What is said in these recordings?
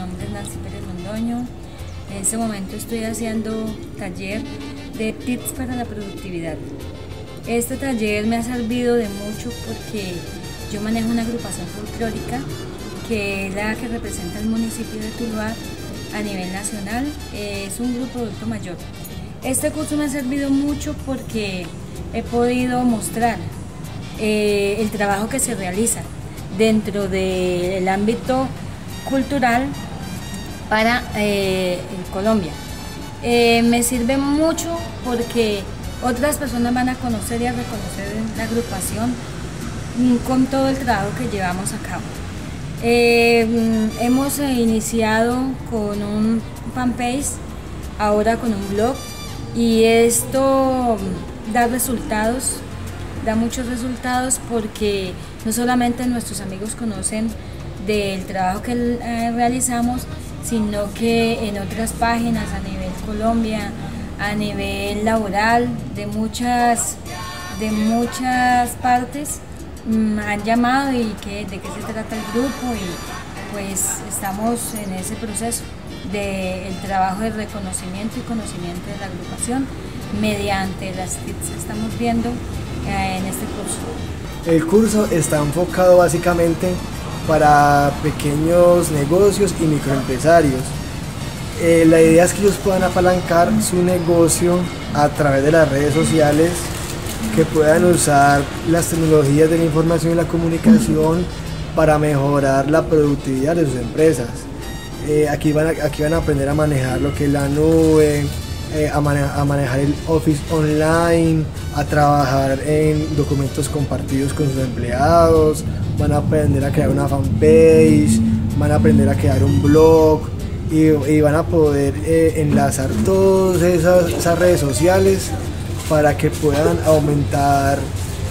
nombre es Nancy Pérez Londoño. En este momento estoy haciendo taller de tips para la productividad. Este taller me ha servido de mucho porque yo manejo una agrupación folclórica que es la que representa el municipio de Tuluá a nivel nacional. Es un grupo adulto mayor. Este curso me ha servido mucho porque he podido mostrar el trabajo que se realiza dentro del ámbito cultural para Colombia. Me sirve mucho porque otras personas van a conocer y a reconocer la agrupación con todo el trabajo que llevamos a cabo. Hemos iniciado con un fanpage, ahora con un blog, y esto da resultados, da muchos resultados porque no solamente nuestros amigos conocen del trabajo que realizamos, sino que en otras páginas a nivel Colombia, a nivel laboral, de muchas partes han llamado y de qué se trata el grupo, y pues estamos en ese proceso del trabajo de reconocimiento y conocimiento de la agrupación mediante las tips que estamos viendo en este curso. El curso está enfocado básicamente para pequeños negocios y microempresarios. La idea es que ellos puedan apalancar su negocio a través de las redes sociales, que puedan usar las tecnologías de la información y la comunicación para mejorar la productividad de sus empresas. Aquí van a aprender a manejar lo que es la nube, a manejar el Office online, a trabajar en documentos compartidos con sus empleados, van a aprender a crear una fanpage, van a aprender a crear un blog y van a poder enlazar todas esas redes sociales para que puedan aumentar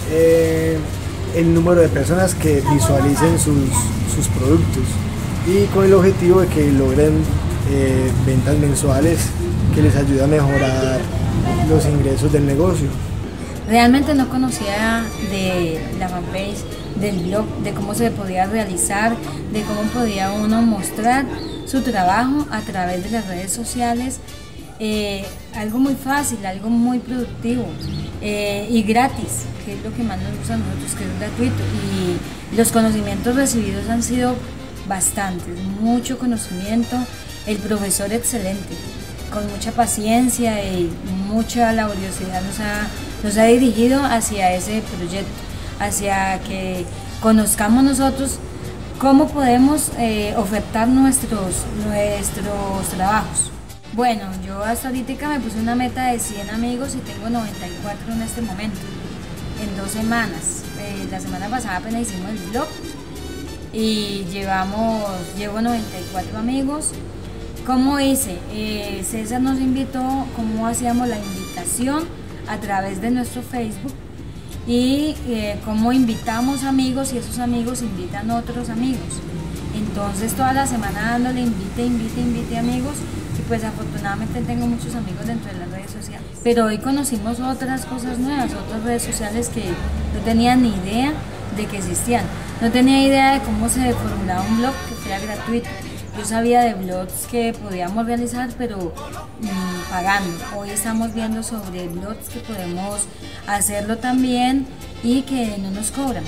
el número de personas que visualicen sus productos, y con el objetivo de que logren ventas mensuales que les ayude a mejorar los ingresos del negocio. Realmente no conocía de la fanpage, del blog, de cómo se podía realizar, de cómo podía uno mostrar su trabajo a través de las redes sociales. Algo muy fácil, algo muy productivo y gratis, que es lo que más nos gusta a nosotros, que es gratuito, y los conocimientos recibidos han sido bastantes, mucho conocimiento, el profesor excelente, con mucha paciencia y mucha laboriosidad nos ha dirigido hacia ese proyecto, hacia que conozcamos nosotros cómo podemos ofertar nuestros trabajos. Bueno, yo hasta ahorita me puse una meta de 100 amigos y tengo 94 en este momento, en 2 semanas. La semana pasada apenas hicimos el blog y llevo 94 amigos. ¿Cómo hice? César nos invitó, cómo hacíamos la invitación a través de nuestro Facebook, y cómo invitamos amigos y esos amigos invitan a otros amigos. Entonces toda la semana dándole invite amigos, y pues afortunadamente tengo muchos amigos dentro de las redes sociales. Pero hoy conocimos otras cosas nuevas, otras redes sociales que no tenía ni idea de que existían. No tenía idea de cómo se formulaba un blog que fuera gratuito. Yo sabía de blogs que podíamos realizar, pero pagando. Hoy estamos viendo sobre blogs que podemos hacerlo también y que no nos cobran.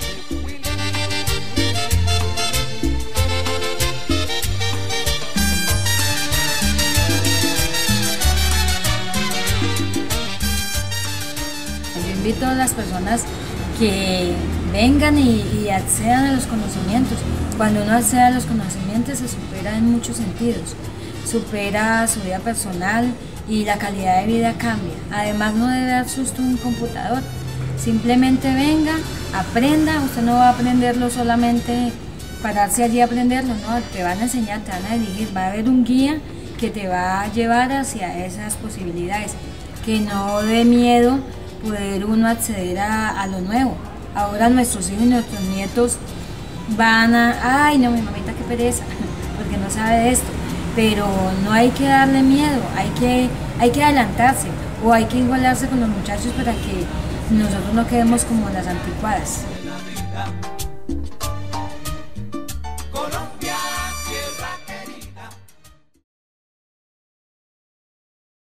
Yo invito a las personas que vengan y accedan a los conocimientos. Cuando uno accede a los conocimientos se supera en muchos sentidos, supera su vida personal y la calidad de vida cambia. Además, no debe dar susto un computador, simplemente venga, aprenda. Usted no va a aprenderlo solamente pararse allí a aprenderlo, no, te van a enseñar, te van a dirigir, va a haber un guía que te va a llevar hacia esas posibilidades, que no dé miedo poder uno acceder a lo nuevo. Ahora nuestros hijos y nuestros nietos van ay no, mi mamita qué pereza, porque no sabe de esto, pero no hay que darle miedo, hay que adelantarse, o hay que igualarse con los muchachos para que nosotros no quedemos como las anticuadas.